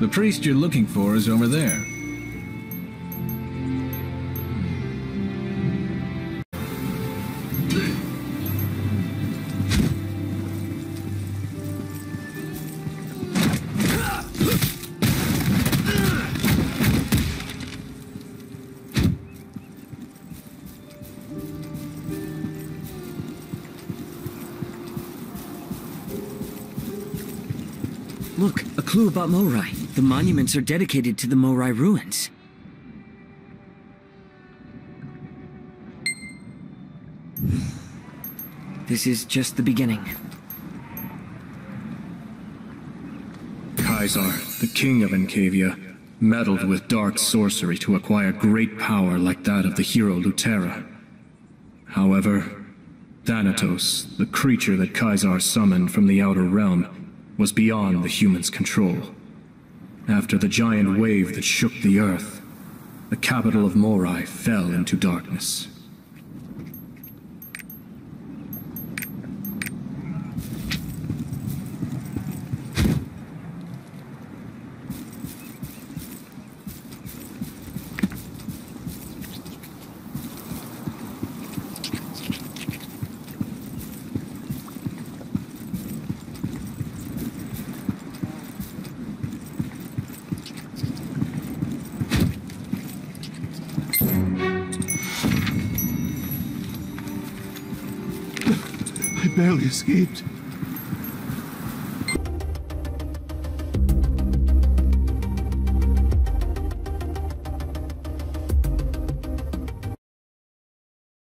The priest you're looking for is over there. Look, a clue about Morai. The monuments are dedicated to the Morai Ruins. This is just the beginning. Caesar, the king of Encavia, meddled with dark sorcery to acquire great power like that of the hero Lutera. However, Thanatos, the creature that Caesar summoned from the outer realm, was beyond the human's control. After the giant wave that shook the earth, the capital of Morai fell into darkness. I barely escaped.